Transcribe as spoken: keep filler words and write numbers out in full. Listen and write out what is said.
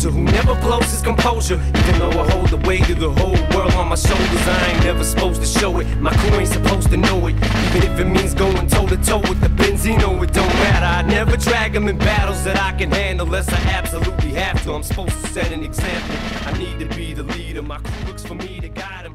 soldier who never blows his composure. Even though I hold the weight of the whole world on my shoulders, I ain't never supposed to show it. My crew ain't supposed to know it. Even if it means going toe to toe with the Benzino, it don't matter. I never drag them in battles that I can handle unless I absolutely have to. I'm supposed to set an example. I need to be the leader. My crew looks for me to guide.